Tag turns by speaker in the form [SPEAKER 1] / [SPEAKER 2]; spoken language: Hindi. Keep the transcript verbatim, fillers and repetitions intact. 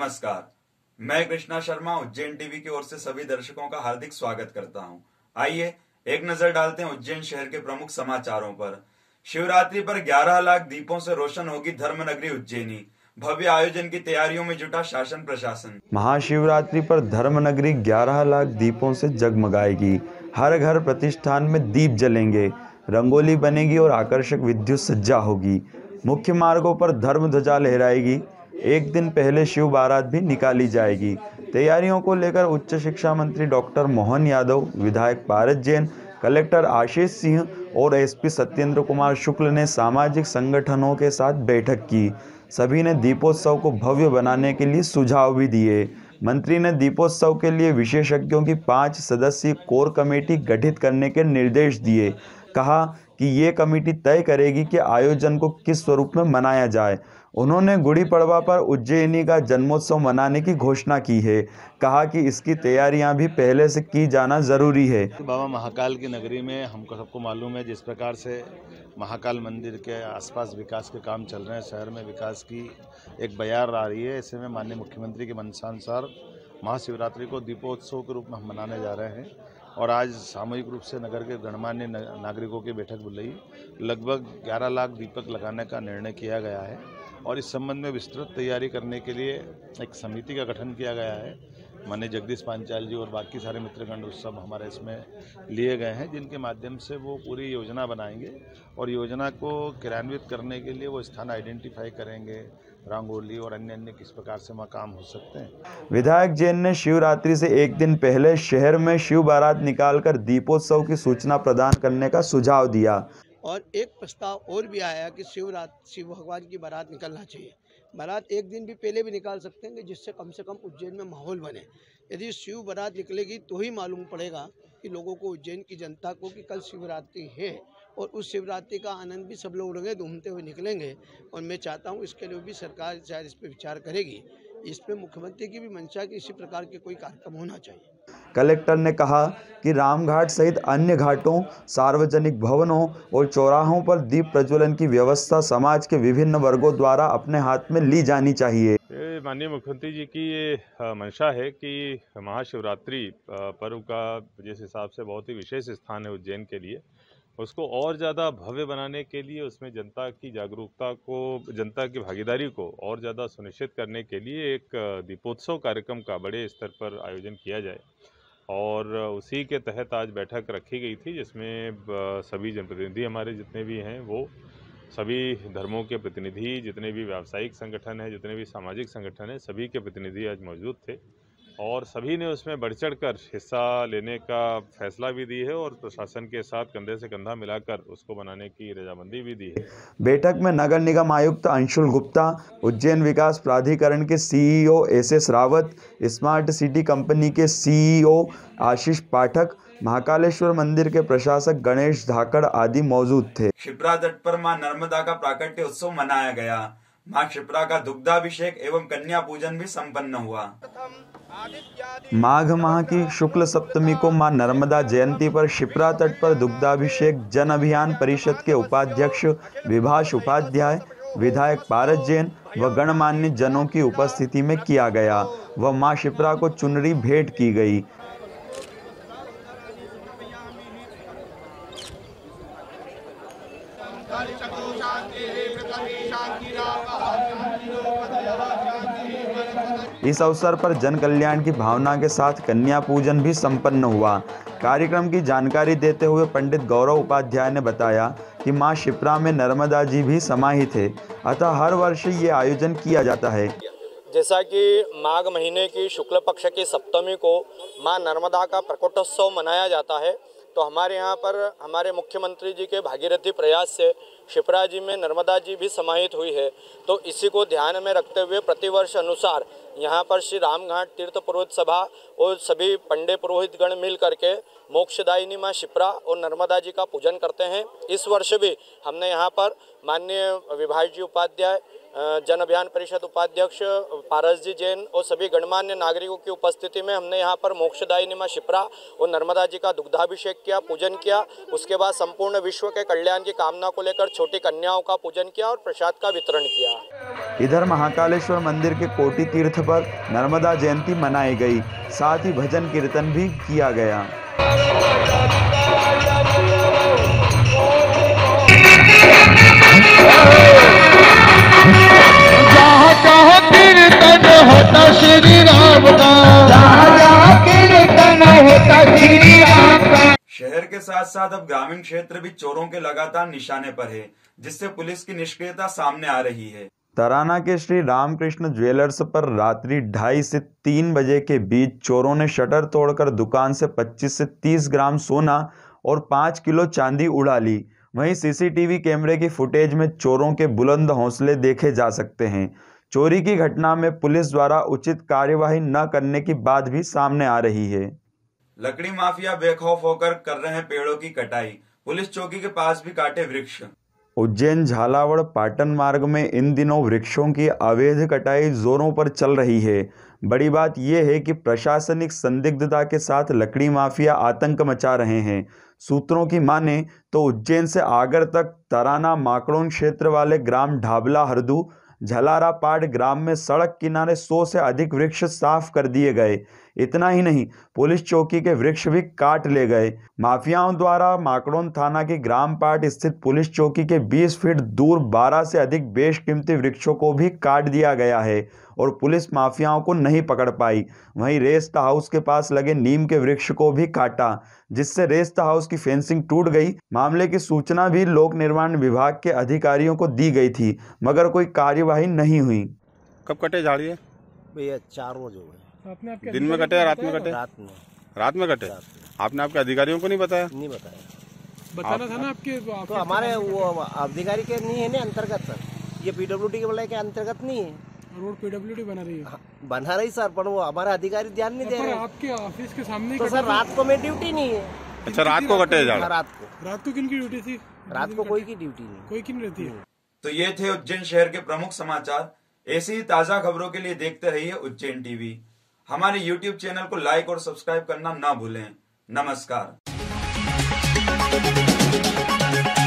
[SPEAKER 1] नमस्कार, मैं कृष्णा शर्मा उज्जैन टीवी की ओर से सभी दर्शकों का हार्दिक स्वागत करता हूं। आइए एक नजर डालते हैं उज्जैन शहर के प्रमुख समाचारों पर। शिवरात्रि पर ग्यारह लाख दीपों से रोशन होगी धर्मनगरी उज्जैनी। भव्य आयोजन की तैयारियों में जुटा शासन प्रशासन।
[SPEAKER 2] महाशिवरात्रि पर धर्मनगरी ग्यारह लाख दीपों से जगमगाएगी। हर घर प्रतिष्ठान में दीप जलेंगे, रंगोली बनेगी और आकर्षक विद्युत सज्जा होगी। मुख्य मार्गों पर धर्म ध्वजा लहराएगी। एक दिन पहले शिव बारात भी निकाली जाएगी। तैयारियों को लेकर उच्च शिक्षा मंत्री डॉक्टर मोहन यादव, विधायक पारस जैन, कलेक्टर आशीष सिंह और एसपी सत्येंद्र कुमार शुक्ल ने सामाजिक संगठनों के साथ बैठक की। सभी ने दीपोत्सव को भव्य बनाने के लिए सुझाव भी दिए। मंत्री ने दीपोत्सव के लिए विशेषज्ञों की पाँच सदस्यीय कोर कमेटी गठित करने के निर्देश दिए। कहा कि ये कमेटी तय करेगी कि आयोजन को किस स्वरूप में मनाया जाए। उन्होंने गुड़ी पड़वा पर उज्जैनी का जन्मोत्सव मनाने की घोषणा की है। कहा कि इसकी तैयारियां भी पहले से की जाना जरूरी है।
[SPEAKER 3] बाबा महाकाल की नगरी में हमको सबको मालूम है जिस प्रकार से महाकाल मंदिर के आसपास विकास के काम चल रहे हैं, शहर में विकास की एक बयार आ रही है। ऐसे में माननीय मुख्यमंत्री के मंशानुसार महाशिवरात्रि को दीपोत्सव के रूप में हम मनाने जा रहे हैं और आज सामूहिक रूप से नगर के गणमान्य नागरिकों की बैठक बुलाई। लगभग ग्यारह लाख दीपक लगाने का निर्णय किया गया है और इस संबंध में विस्तृत तैयारी करने के लिए एक समिति का गठन किया गया है। माननीय जगदीश पांचाल जी और बाकी सारे मित्रगण उस सब हमारे इसमें लिए गए हैं, जिनके माध्यम से वो पूरी योजना बनाएंगे और योजना को क्रियान्वित करने के लिए वो स्थान आइडेंटिफाई करेंगे, रंगोली और अन्य अन्य किस प्रकार से वहाँ काम हो सकते हैं।
[SPEAKER 2] विधायक जैन ने शिवरात्रि से एक दिन पहले शहर में शिव बारात निकालकर दीपोत्सव की सूचना प्रदान करने का सुझाव दिया।
[SPEAKER 4] और एक प्रस्ताव और भी आया कि शिवरात शिव भगवान की बारात निकलना चाहिए। बारात एक दिन भी पहले भी निकाल सकते हैं जिससे कम से कम उज्जैन में माहौल बने। यदि शिव बारात निकलेगी तो ही मालूम पड़ेगा कि लोगों को, उज्जैन की जनता को, कि कल शिवरात्रि है और उस शिवरात्रि का आनंद भी सब लोग उड़ेंगे, घूमते हुए निकलेंगे। और मैं चाहता हूँ इसके लिए भी सरकार शायद इस पर विचार करेगी। इस पर मुख्यमंत्री की भी मंशा कि इसी प्रकार के कोई कार्यक्रम होना चाहिए।
[SPEAKER 2] कलेक्टर ने कहा कि रामघाट सहित अन्य घाटों, सार्वजनिक भवनों और चौराहों पर दीप प्रज्वलन की व्यवस्था समाज के विभिन्न वर्गों द्वारा अपने हाथ में ली जानी चाहिए।
[SPEAKER 5] माननीय मुख्यमंत्री जी की ये मंशा है कि महाशिवरात्रि पर्व का जिस हिसाब से बहुत ही विशेष स्थान है उज्जैन के लिए, उसको और ज़्यादा भव्य बनाने के लिए उसमें जनता की जागरूकता को, जनता की भागीदारी को और ज़्यादा सुनिश्चित करने के लिए एक दीपोत्सव कार्यक्रम का बड़े स्तर पर आयोजन किया जाए और उसी के तहत आज बैठक रखी गई थी, जिसमें सभी जनप्रतिनिधि हमारे जितने भी हैं, वो सभी धर्मों के प्रतिनिधि, जितने भी व्यावसायिक संगठन हैं, जितने भी सामाजिक संगठन हैं, सभी के प्रतिनिधि आज मौजूद थे और सभी ने उसमें बढ़ चढ़ कर हिस्सा लेने का फैसला भी दी है और प्रशासन के साथ कंधे से कंधा मिलाकर उसको बनाने की रजामंदी भी दी है।
[SPEAKER 2] बैठक में नगर निगम आयुक्त अंशुल गुप्ता, उज्जैन विकास प्राधिकरण के CEO S S Rawat, smart city company के सीईओ आशीष पाठक, महाकालेश्वर मंदिर के प्रशासक गणेश धाकड़ आदि मौजूद थे।
[SPEAKER 1] शिप्रा तट पर मां नर्मदा का प्राकट्य उत्सव मनाया गया। मां शिप्रा का दुग्धाभिषेक एवं कन्या पूजन भी संपन्न हुआ।
[SPEAKER 2] माघ माह की शुक्ल सप्तमी को मां नर्मदा जयंती पर शिप्रा तट पर दुग्धाभिषेक जन अभियान परिषद के उपाध्यक्ष विभाष उपाध्याय, विधायक पारस जैन व गणमान्य जनों की उपस्थिति में किया गया व मां शिप्रा को चुनरी भेंट की गई। इस अवसर पर जन कल्याण की भावना के साथ कन्या पूजन भी संपन्न हुआ। कार्यक्रम की जानकारी देते हुए पंडित गौरव उपाध्याय ने बताया कि मां शिप्रा में नर्मदा जी भी समाहित है, अतः हर वर्ष ये आयोजन किया जाता है।
[SPEAKER 6] जैसा कि माघ महीने की शुक्ल पक्ष की सप्तमी को मां नर्मदा का प्रकटोत्सव मनाया जाता है, तो हमारे यहाँ पर हमारे मुख्यमंत्री जी के भागीरथी प्रयास से शिप्रा जी में नर्मदा जी भी समाहित हुई है। तो इसी को ध्यान में रखते हुए प्रतिवर्ष अनुसार यहाँ पर श्री रामघाट तीर्थ पुरोहित सभा और सभी पंडे पुरोहितगण मिल करके मोक्षदायिनी माँ शिप्रा और नर्मदा जी का पूजन करते हैं। इस वर्ष भी हमने यहाँ पर माननीय विभाष जी उपाध्याय, जन अभियान परिषद उपाध्यक्ष पारस जी जैन और सभी गणमान्य नागरिकों की उपस्थिति में हमने यहाँ पर मोक्षदायिनी मां शिप्रा और नर्मदा जी का दुग्धाभिषेक किया, पूजन किया। उसके बाद संपूर्ण विश्व के कल्याण की कामना को लेकर छोटी कन्याओं का पूजन किया और प्रसाद का वितरण किया।
[SPEAKER 2] इधर महाकालेश्वर मंदिर के कोटि तीर्थ पर नर्मदा जयंती मनाई गई, साथ ही भजन कीर्तन भी किया गया।
[SPEAKER 7] श्री राम का कीर्तन होता श्री राम का।
[SPEAKER 1] शहर के साथ साथ अब ग्रामीण क्षेत्र भी चोरों के लगातार निशाने पर है, जिससे पुलिस की निष्क्रियता सामने आ रही है।
[SPEAKER 2] तराना के श्री रामकृष्ण ज्वेलर्स पर रात्रि ढाई से तीन बजे के बीच चोरों ने शटर तोड़कर दुकान से पच्चीस से तीस ग्राम सोना और पाँच किलो चांदी उड़ा ली। वहीं सीसीटीवी कैमरे की फुटेज में चोरों के बुलंद हौसले देखे जा सकते हैं। चोरी की घटना में पुलिस द्वारा उचित कार्यवाही न करने की बात भी सामने आ रही है।
[SPEAKER 1] लकड़ी माफिया बेखौफ होकर कर रहे हैं पेड़ों की कटाई, पुलिस चौकी के पास भी काटे वृक्ष।
[SPEAKER 2] उज्जैन झालावाड़ पाटन मार्ग में इन दिनों वृक्षों की अवैध कटाई जोरों पर चल रही है। बड़ी बात यह है कि प्रशासनिक संदिग्धता के साथ लकड़ी माफिया आतंक मचा रहे हैं। सूत्रों की माने तो उज्जैन से आगर तक तराना माकड़ोन क्षेत्र वाले ग्राम ढाबला हरदू झलारापाड़ ग्राम में सड़क किनारे सौ से अधिक वृक्ष साफ कर दिए गए। इतना ही नहीं, पुलिस चौकी के वृक्ष भी काट ले गए। माफियाओं द्वारा माकड़ोन थाना की ग्राम पाट स्थित पुलिस चौकी के बीस फीट दूर बारह से अधिक बेशकीमती वृक्षों को भी काट दिया गया है और पुलिस माफियाओं को नहीं पकड़ पाई। वहीं रेस्ट हाउस के पास लगे नीम के वृक्ष को भी काटा, जिससे रेस्ट हाउस की फेंसिंग टूट गई। मामले की सूचना भी लोक निर्माण विभाग के अधिकारियों को दी गई थी, मगर कोई कार्यवाही नहीं हुई।
[SPEAKER 8] कब कटे झाड़िए?
[SPEAKER 9] भैया चार रोज हो गए।
[SPEAKER 8] आपने दिन में कटे या रात में कटे?
[SPEAKER 9] रात में।
[SPEAKER 8] रात में कटे? आपने आपके अधिकारियों को नहीं बताया?
[SPEAKER 9] नहीं बताया।
[SPEAKER 10] बताना था ना आपके
[SPEAKER 9] तो हमारे वो अधिकारी के नहीं है ना अंतर्गत सर, ये पीडब्ल्यूडी के बोला के अंतर्गत नहीं है।
[SPEAKER 10] रोड पीडब्ल्यूडी बना रही है।
[SPEAKER 9] बना रही सर, पर वो हमारा अधिकारी ध्यान नहीं दे रहे।
[SPEAKER 10] आपके ऑफिस के सामने
[SPEAKER 9] तो सर रात को मेरी ड्यूटी नहीं है।
[SPEAKER 8] अच्छा, रात को कटे झाड़?
[SPEAKER 9] रात को।
[SPEAKER 10] रात को किन की ड्यूटी थी?
[SPEAKER 9] रात को कोई की ड्यूटी नहीं,
[SPEAKER 10] कोई की नहीं रहती है।
[SPEAKER 1] तो ये थे उज्जैन शहर के प्रमुख समाचार। ऐसी ही ताजा खबरों के लिए देखते रहिए उज्जैन टीवी। हमारे यूट्यूब चैनल को लाइक और सब्सक्राइब करना ना भूलें। नमस्कार।